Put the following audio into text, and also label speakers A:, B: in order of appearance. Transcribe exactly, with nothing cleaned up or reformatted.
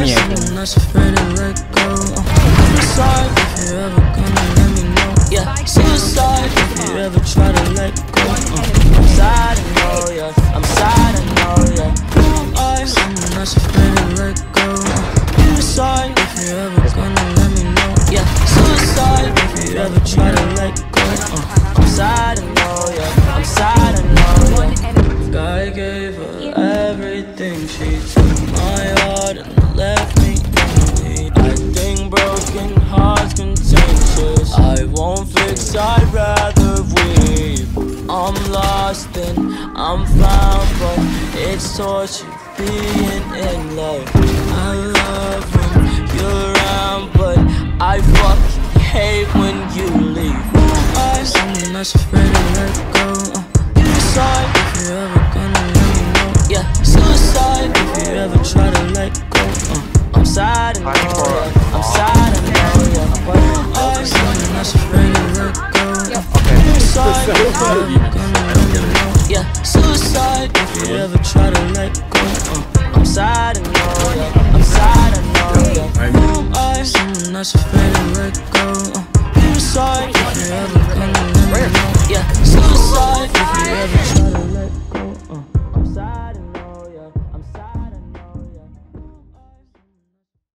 A: nie.
B: I gave her everything, she took my heart and left me empty. I think broken hearts contentious, I won't fix, I'd rather weep. I'm lost and I'm found, but it's torture being in love. I love when you're around, but I fucking hate when you leave. I'm someone that's afraid to let go. Suicide if you ever gonna let me know. Yeah, suicide if you ever try to let go. uh, I'm sad and know, yeah. I'm sad and know, yeah. I'm someone that's afraid to let go. Suicide if you ever gonna let me know. Yeah, suicide if you ever try to let go. uh, I'm sad and know, yeah. I'm sad and know, yeah. I'm someone that's afraid to let go. uh, Suicide if you ever gonna let me know. Yeah, suicide if you ever try to